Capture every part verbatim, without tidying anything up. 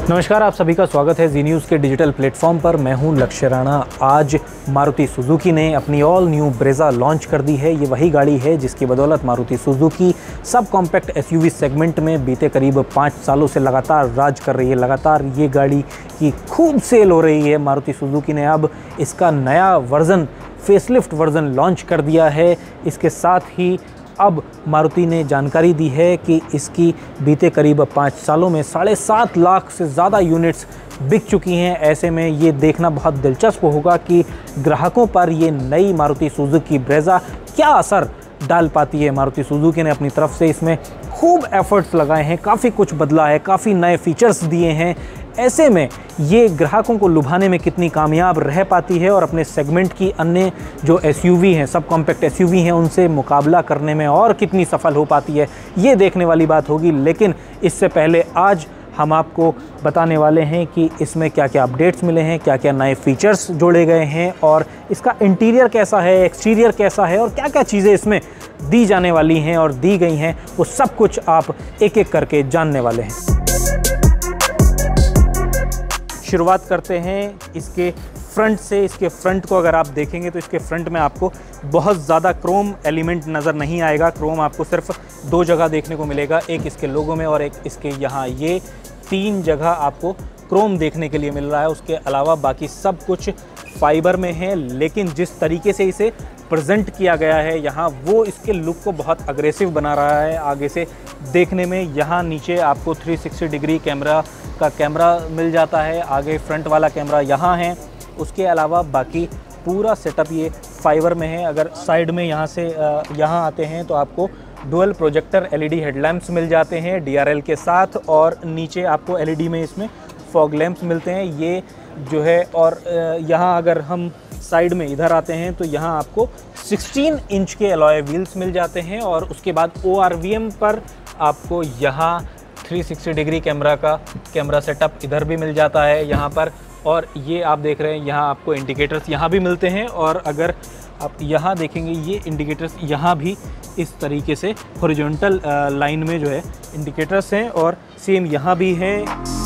नमस्कार, आप सभी का स्वागत है जी न्यूज़ के डिजिटल प्लेटफॉर्म पर। मैं हूं लक्ष्य राणा। आज मारुति सुजुकी ने अपनी ऑल न्यू ब्रेज़ा लॉन्च कर दी है। ये वही गाड़ी है जिसकी बदौलत Maruti Suzuki sub compact SUV segment में बीते करीब पाँच सालों से लगातार राज कर रही है। लगातार ये गाड़ी की खूब सेल हो रही है। मारुति सुजुकी ने अब इसका नया वर्ज़न, फेसलिफ्ट वर्ज़न लॉन्च कर दिया है। इसके साथ ही अब मारुति ने जानकारी दी है कि इसकी बीते करीब पाँच सालों में साढ़े सात लाख से ज़्यादा यूनिट्स बिक चुकी हैं। ऐसे में ये देखना बहुत दिलचस्प होगा कि ग्राहकों पर ये नई मारुति सुजुकी ब्रेज़ा क्या असर डाल पाती है। मारुति सुजुकी ने अपनी तरफ से इसमें खूब एफर्ट्स लगाए हैं, काफ़ी कुछ बदला है, काफ़ी नए फीचर्स दिए हैं। ऐसे में ये ग्राहकों को लुभाने में कितनी कामयाब रह पाती है और अपने सेगमेंट की अन्य जो एसयूवी हैं, सब कॉम्पैक्ट एसयूवी हैं, उनसे मुकाबला करने में और कितनी सफल हो पाती है, ये देखने वाली बात होगी। लेकिन इससे पहले आज हम आपको बताने वाले हैं कि इसमें क्या क्या अपडेट्स मिले हैं, क्या क्या नए फीचर्स जोड़े गए हैं और इसका इंटीरियर कैसा है, एक्सटीरियर कैसा है और क्या क्या चीज़ें इसमें दी जाने वाली हैं और दी गई हैं, वो सब कुछ आप एक एक करके जानने वाले हैं। शुरुआत करते हैं इसके फ्रंट से। इसके फ्रंट को अगर आप देखेंगे तो इसके फ्रंट में आपको बहुत ज़्यादा क्रोम एलिमेंट नज़र नहीं आएगा। क्रोम आपको सिर्फ दो जगह देखने को मिलेगा, एक इसके लोगो में और एक इसके यहाँ। ये तीन जगह आपको क्रोम देखने के लिए मिल रहा है। उसके अलावा बाकी सब कुछ फाइबर में है, लेकिन जिस तरीके से इसे प्रेजेंट किया गया है यहाँ, वो इसके लुक को बहुत अग्रेसिव बना रहा है आगे से देखने में। यहाँ नीचे आपको तीन सौ साठ डिग्री कैमरा का कैमरा मिल जाता है, आगे फ्रंट वाला कैमरा यहाँ है। उसके अलावा बाकी पूरा सेटअप ये फाइबर में है। अगर साइड में यहाँ से यहाँ आते हैं तो आपको डुअल प्रोजेक्टर एलईडी हेडलैम्प्स मिल जाते हैं डीआरएल के साथ, और नीचे आपको एलईडी में इसमें फॉग लैंप्स मिलते हैं ये जो है। और यहाँ अगर हम साइड में इधर आते हैं तो यहाँ आपको सोलह इंच के अलॉय व्हील्स मिल जाते हैं, और उसके बाद ओ आर वी एम पर आपको यहाँ तीन सौ साठ डिग्री कैमरा का कैमरा सेटअप इधर भी मिल जाता है यहाँ पर। और ये आप देख रहे हैं यहाँ आपको इंडिकेटर्स यहाँ भी मिलते हैं, और अगर आप यहाँ देखेंगे ये इंडिकेटर्स यहाँ भी इस तरीके से हॉरिजॉन्टल लाइन में जो है इंडिकेटर्स हैं, और सेम यहाँ भी है।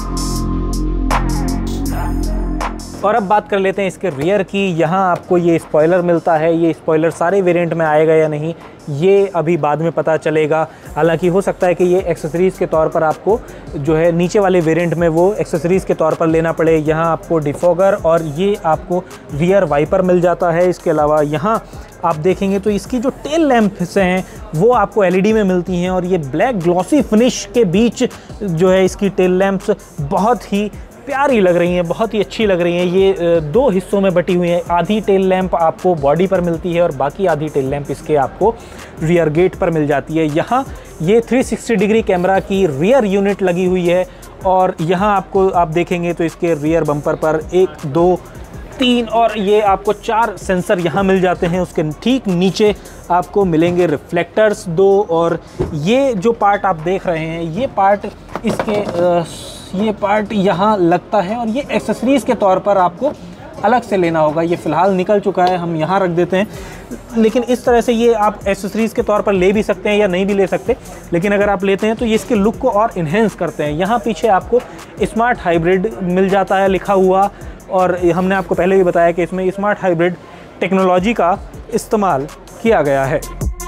और अब बात कर लेते हैं इसके रियर की। यहाँ आपको ये स्पॉइलर मिलता है। ये स्पॉइलर सारे वेरिएंट में आएगा या नहीं, ये अभी बाद में पता चलेगा। हालांकि हो सकता है कि ये एक्सेसरीज़ के तौर पर आपको जो है नीचे वाले वेरिएंट में वो एक्सेसरीज़ के तौर पर लेना पड़े। यहाँ आपको डिफॉगर और ये आपको रियर वाइपर मिल जाता है। इसके अलावा यहाँ आप देखेंगे तो इसकी जो टेल लैंप्स हैं वो आपको एलईडी में मिलती हैं, और ये ब्लैक ग्लॉसी फिनिश के बीच जो है इसकी टेल लैंप्स बहुत ही प्यारी लग रही हैं, बहुत ही अच्छी लग रही हैं। ये दो हिस्सों में बटी हुई हैं। आधी टेल लैंप आपको बॉडी पर मिलती है और बाकी आधी टेल लैंप इसके आपको रियर गेट पर मिल जाती है। यहाँ ये तीन सौ साठ डिग्री कैमरा की रियर यूनिट लगी हुई है, और यहाँ आपको आप देखेंगे तो इसके रियर बम्पर पर एक दो तीन और ये आपको चार सेंसर यहाँ मिल जाते हैं। उसके ठीक नीचे आपको मिलेंगे रिफ्लेक्टर्स दो, और ये जो पार्ट आप देख रहे हैं ये पार्ट इसके आ, ये पार्ट यहाँ लगता है, और ये एक्सेसरीज़ के तौर पर आपको अलग से लेना होगा। ये फ़िलहाल निकल चुका है, हम यहाँ रख देते हैं। लेकिन इस तरह से ये आप एक्सेसरीज़ के तौर पर ले भी सकते हैं या नहीं भी ले सकते, लेकिन अगर आप लेते हैं तो ये इसके लुक को और इन्हेंस करते हैं। यहाँ पीछे आपको स्मार्ट हाइब्रिड मिल जाता है लिखा हुआ, और हमने आपको पहले भी बताया कि इसमें स्मार्ट हाइब्रिड टेक्नोलॉजी का इस्तेमाल किया गया है।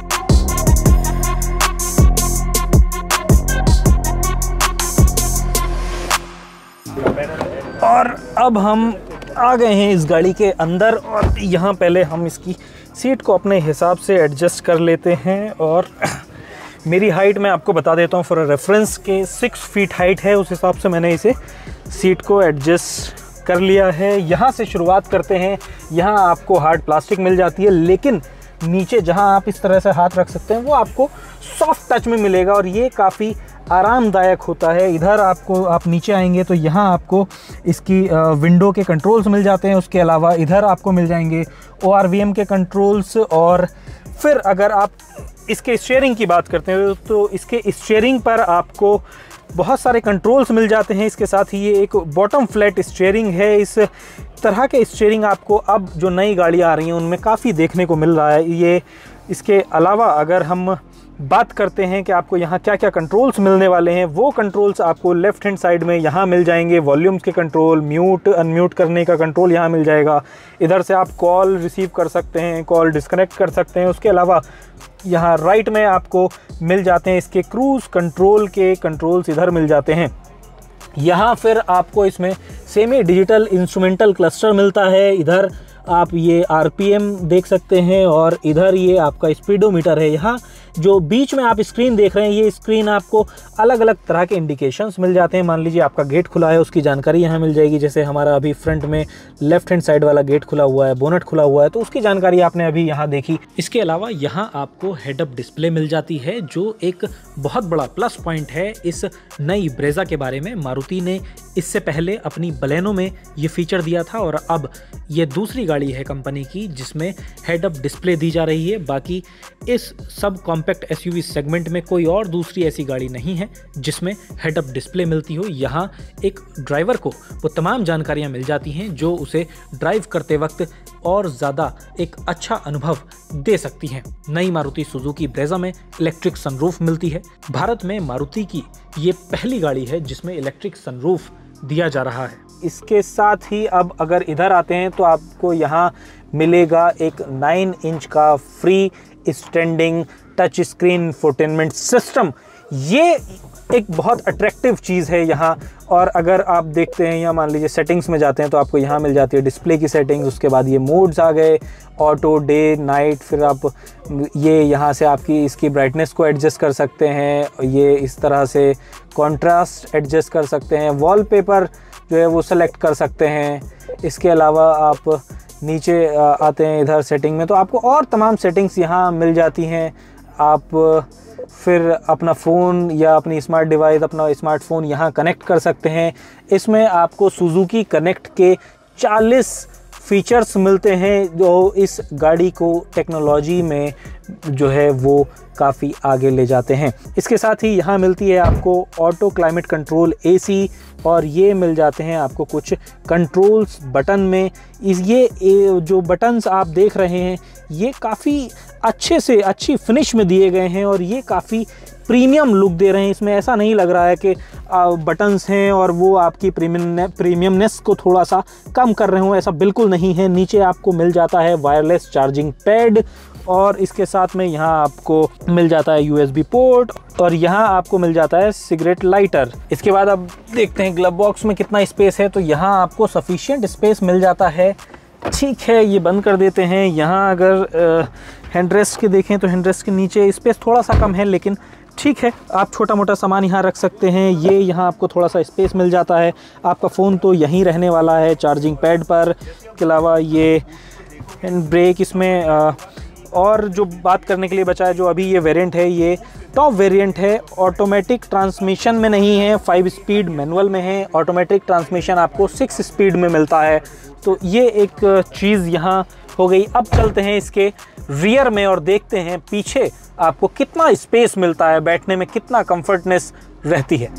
और अब हम आ गए हैं इस गाड़ी के अंदर, और यहाँ पहले हम इसकी सीट को अपने हिसाब से एडजस्ट कर लेते हैं। और मेरी हाइट मैं आपको बता देता हूँ फॉर रेफरेंस के सिक्स फीट हाइट है, उस हिसाब से मैंने इसे सीट को एडजस्ट कर लिया है। यहाँ से शुरुआत करते हैं। यहाँ आपको हार्ड प्लास्टिक मिल जाती है, लेकिन नीचे जहाँ आप इस तरह से हाथ रख सकते हैं वो आपको सॉफ्ट टच में मिलेगा, और ये काफ़ी आरामदायक होता है। इधर आपको आप नीचे आएंगे तो यहाँ आपको इसकी विंडो के कंट्रोल्स मिल जाते हैं। उसके अलावा इधर आपको मिल जाएंगे ओ आर वी एम के कंट्रोल्स, और फिर अगर आप इसके स्टीयरिंग की बात करते हैं तो इसके स्टीयरिंग पर आपको बहुत सारे कंट्रोल्स मिल जाते हैं। इसके साथ ही ये एक बॉटम फ्लैट स्टीयरिंग है। इस तरह के स्टीयरिंग आपको अब जो नई गाड़ियाँ आ रही हैं उनमें काफ़ी देखने को मिल रहा है। ये इसके अलावा अगर हम बात करते हैं कि आपको यहाँ क्या क्या कंट्रोल्स मिलने वाले हैं, वो कंट्रोल्स आपको लेफ़्ट हैंड साइड में यहाँ मिल जाएंगे। वॉल्यूम्स के कंट्रोल, म्यूट अनम्यूट करने का कंट्रोल यहाँ मिल जाएगा। इधर से आप कॉल रिसीव कर सकते हैं, कॉल डिस्कनेक्ट कर सकते हैं। उसके अलावा यहाँ राइट में आपको मिल जाते हैं इसके क्रूज़ कंट्रोल के कंट्रोल्स, इधर मिल जाते हैं। यहाँ फिर आपको इसमें सेमी डिजिटल इंस्ट्रूमेंटल क्लस्टर मिलता है। इधर आप ये आरपीएम देख सकते हैं और इधर ये आपका स्पीडोमीटर है। यहाँ जो बीच में आप स्क्रीन देख रहे हैं, ये स्क्रीन आपको अलग अलग तरह के इंडिकेशंस मिल जाते हैं। मान लीजिए आपका गेट खुला है, उसकी जानकारी यहाँ मिल जाएगी। जैसे हमारा अभी फ्रंट में लेफ्ट हैंड साइड वाला गेट खुला हुआ है, बोनट खुला हुआ है, तो उसकी जानकारी आपने अभी यहाँ देखी। इसके अलावा यहाँ आपको हेड अप डिस्प्ले मिल जाती है, जो एक बहुत बड़ा प्लस पॉइंट है इस नई ब्रेजा के बारे में। मारुति ने इससे पहले अपनी बलेनो में ये फीचर दिया था और अब ये दूसरी गाड़ी है कंपनी की जिसमें हेड अप डिस्प्ले दी जा रही है। बाकी इस सब कॉम्पैक्ट एसयूवी सेगमेंट में कोई और दूसरी ऐसी गाड़ी नहीं है जिसमें हेड अप डिस्प्ले मिलती हो। यहाँ एक ड्राइवर को वो तमाम जानकारियाँ मिल जाती हैं जो उसे ड्राइव करते वक्त और ज़्यादा एक अच्छा अनुभव दे सकती हैं। नई मारुति सुजुकी ब्रेजा में इलेक्ट्रिक सनरूफ मिलती है। भारत में मारुति की ये पहली गाड़ी है जिसमें इलेक्ट्रिक सनरूफ दिया जा रहा है। इसके साथ ही अब अगर इधर आते हैं तो आपको यहाँ मिलेगा एक नाइन इंच का free standing touch screen infotainment system. ये एक बहुत अट्रैक्टिव चीज़ है यहाँ। और अगर आप देखते हैं यहाँ, मान लीजिए सेटिंग्स में जाते हैं तो आपको यहाँ मिल जाती है डिस्प्ले की सेटिंग्स। उसके बाद ये मोड्स आ गए, ऑटो, डे, नाइट। फिर आप ये यहाँ से आपकी इसकी ब्राइटनेस को एडजस्ट कर सकते हैं। ये इस तरह से कॉन्ट्रास्ट एडजस्ट कर सकते हैं। वॉलपेपर जो है वो सेलेक्ट कर सकते हैं। इसके अलावा आप नीचे आते हैं इधर सेटिंग में तो आपको और तमाम सेटिंग्स यहाँ मिल जाती हैं। आप फिर अपना फ़ोन या अपनी स्मार्ट डिवाइस, अपना स्मार्टफोन यहाँ कनेक्ट कर सकते हैं। इसमें आपको सुजुकी कनेक्ट के चालीस फीचर्स मिलते हैं जो इस गाड़ी को टेक्नोलॉजी में जो है वो काफ़ी आगे ले जाते हैं। इसके साथ ही यहाँ मिलती है आपको ऑटो क्लाइमेट कंट्रोल एसी और ये मिल जाते हैं आपको कुछ कंट्रोल्स बटन में। इस ये जो बटन्स आप देख रहे हैं ये काफ़ी अच्छे से अच्छी फिनिश में दिए गए हैं और ये काफ़ी प्रीमियम लुक दे रहे हैं। इसमें ऐसा नहीं लग रहा है कि बटन्स हैं और वो आपकी प्रीमियम प्रीमियमनेस को थोड़ा सा कम कर रहे हो, ऐसा बिल्कुल नहीं है। नीचे आपको मिल जाता है वायरलेस चार्जिंग पैड और इसके साथ में यहाँ आपको मिल जाता है यूएसबी पोर्ट और यहाँ आपको मिल जाता है सिगरेट लाइटर। इसके बाद अब देखते हैं ग्लव बॉक्स में कितना स्पेस है, तो यहाँ आपको सफिशिएंट स्पेस मिल जाता है। ठीक है, ये बंद कर देते हैं। यहाँ अगर हैंड रेस्ट के देखें तो हैंड रेस्ट के नीचे स्पेस थोड़ा सा कम है, लेकिन ठीक है, आप छोटा मोटा सामान यहाँ रख सकते हैं। ये यहाँ आपको थोड़ा सा स्पेस मिल जाता है। आपका फ़ोन तो यहीं रहने वाला है चार्जिंग पैड पर। इसके अलावा ये हैंड ब्रेक इसमें आ, और जो बात करने के लिए बचा है, जो अभी ये वेरिएंट है ये टॉप वेरिएंट है। ऑटोमेटिक ट्रांसमिशन में नहीं है, फाइव स्पीड मैनुअल में है। ऑटोमेटिक ट्रांसमिशन आपको सिक्स स्पीड में मिलता है। तो ये एक चीज़ यहाँ हो गई। अब चलते हैं इसके रियर में और देखते हैं पीछे आपको कितना स्पेस मिलता है, बैठने में कितना कंफर्टनेस रहती है।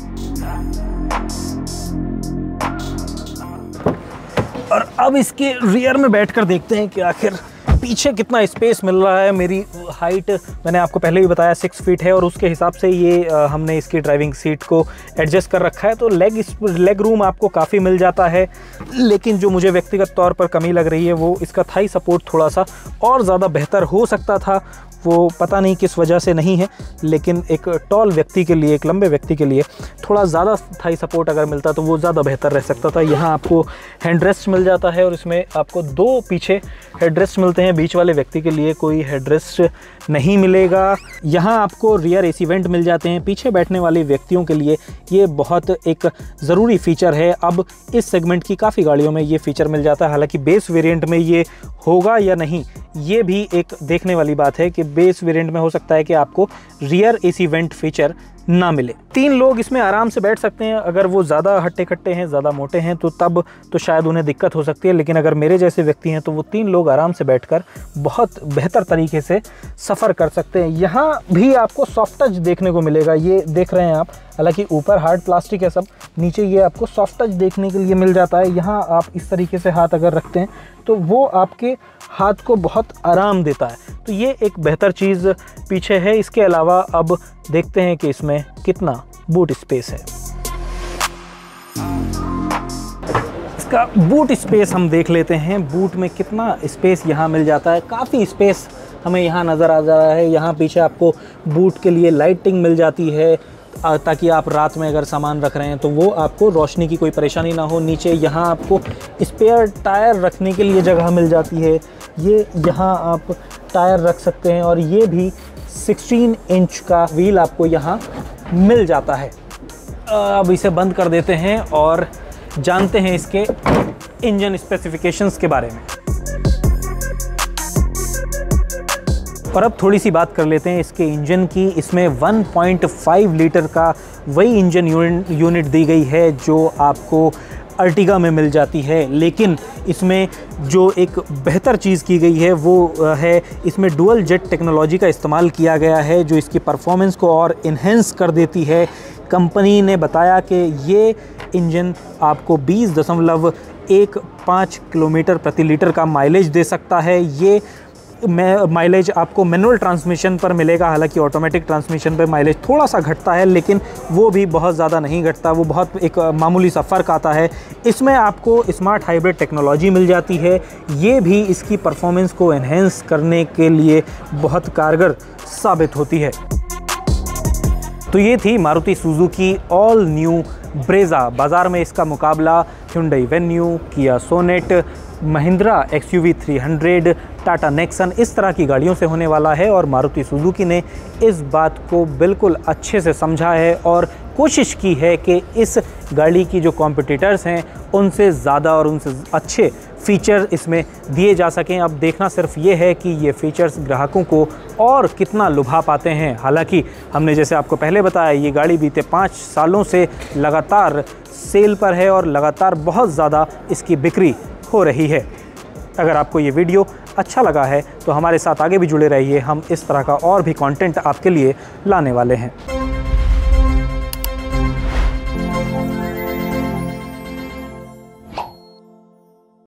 और अब इसके रियर में बैठकर देखते हैं कि आखिर पीछे कितना स्पेस मिल रहा है। मेरी हाइट मैंने आपको पहले भी बताया सिक्स फीट है और उसके हिसाब से ये आ, हमने इसकी ड्राइविंग सीट को एडजस्ट कर रखा है। तो लेग लेग रूम आपको काफ़ी मिल जाता है, लेकिन जो मुझे व्यक्तिगत तौर पर कमी लग रही है वो इसका थाई सपोर्ट थोड़ा सा और ज़्यादा बेहतर हो सकता था। वो पता नहीं किस वजह से नहीं है, लेकिन एक टॉल व्यक्ति के लिए, एक लंबे व्यक्ति के लिए थोड़ा ज़्यादा थाई सपोर्ट अगर मिलता तो वो ज़्यादा बेहतर रह सकता था। यहाँ आपको हेडरेस्ट मिल जाता है और इसमें आपको दो पीछे हेडरेस्ट मिलते हैं। बीच वाले व्यक्ति के लिए कोई हेडरेस्ट नहीं मिलेगा। यहाँ आपको रियर एसी वेंट मिल जाते हैं। पीछे बैठने वाले व्यक्तियों के लिए ये बहुत एक ज़रूरी फ़ीचर है। अब इस सेगमेंट की काफ़ी गाड़ियों में ये फ़ीचर मिल जाता है। हालांकि बेस वेरिएंट में ये होगा या नहीं, ये भी एक देखने वाली बात है कि बेस वेरिएंट में हो सकता है कि आपको रियर एसी वेंट फीचर ना मिले। तीन लोग इसमें आराम से बैठ सकते हैं। अगर वो ज़्यादा हट्टे कट्टे हैं, ज़्यादा मोटे हैं, तो तब तो शायद उन्हें दिक्कत हो सकती है, लेकिन अगर मेरे जैसे व्यक्ति हैं तो वो तीन लोग आराम से बैठकर बहुत बेहतर तरीके से सफ़र कर सकते हैं। यहाँ भी आपको सॉफ्ट टच देखने को मिलेगा, ये देख रहे हैं आप। हालांकि ऊपर हार्ड प्लास्टिक है सब, नीचे ये आपको सॉफ्ट टच देखने के लिए मिल जाता है। यहाँ आप इस तरीके से हाथ अगर रखते हैं तो वो आपके हाथ को बहुत आराम देता है। तो ये एक बेहतर चीज़ पीछे है। इसके अलावा अब देखते हैं कि इसमें कितना बूट स्पेस है। इसका बूट स्पेस हम देख लेते हैं, बूट में कितना स्पेस यहाँ मिल जाता है। काफ़ी स्पेस हमें यहाँ नज़र आ जा रहा है। यहाँ पीछे आपको बूट के लिए लाइटिंग मिल जाती है ताकि आप रात में अगर सामान रख रहे हैं तो वो आपको रोशनी की कोई परेशानी ना हो। नीचे यहाँ आपको स्पेयर टायर रखने के लिए जगह मिल जाती है। ये यहाँ आप टायर रख सकते हैं और ये भी सोलह इंच का व्हील आपको यहाँ मिल जाता है। अब इसे बंद कर देते हैं और जानते हैं इसके इंजन स्पेसिफिकेशंस के बारे में। और अब थोड़ी सी बात कर लेते हैं इसके इंजन की। इसमें वन पॉइंट फाइव लीटर का वही इंजन यूनिट दी गई है जो आपको अर्टिगा में मिल जाती है, लेकिन इसमें जो एक बेहतर चीज़ की गई है वो है इसमें डुअल जेट टेक्नोलॉजी का इस्तेमाल किया गया है जो इसकी परफॉर्मेंस को और इन्हेंस कर देती है। कंपनी ने बताया कि ये इंजन आपको बीस दशमलव एक पाँच किलोमीटर प्रति लीटर का माइलेज दे सकता है। ये माइलेज आपको मैनुअल ट्रांसमिशन पर मिलेगा, हालांकि ऑटोमेटिक ट्रांसमिशन पर माइलेज थोड़ा सा घटता है, लेकिन वो भी बहुत ज़्यादा नहीं घटता, वो बहुत एक मामूली सा फ़र्क आता है। इसमें आपको स्मार्ट हाइब्रिड टेक्नोलॉजी मिल जाती है, ये भी इसकी परफॉर्मेंस को एनहेंस करने के लिए बहुत कारगर साबित होती है। तो ये थी Maruti Suzuki all new Brezza. बाज़ार में इसका मुकाबला Hyundai Venue, Kia Sonet, Mahindra X U V three hundred, Tata Nexon इस तरह की गाड़ियों से होने वाला है। और मारुति सुजुकी ने इस बात को बिल्कुल अच्छे से समझा है और कोशिश की है कि इस गाड़ी की जो कॉम्पिटिटर्स हैं उनसे ज़्यादा और उनसे अच्छे फ़ीचर इसमें दिए जा सकें। अब देखना सिर्फ ये है कि ये फ़ीचर्स ग्राहकों को और कितना लुभा पाते हैं। हालांकि हमने जैसे आपको पहले बताया, ये गाड़ी बीते पाँच सालों से लगातार सेल पर है और लगातार बहुत ज़्यादा इसकी बिक्री हो रही है। अगर आपको ये वीडियो अच्छा लगा है तो हमारे साथ आगे भी जुड़े रहिए, हम इस तरह का और भी कंटेंट आपके लिए लाने वाले हैं।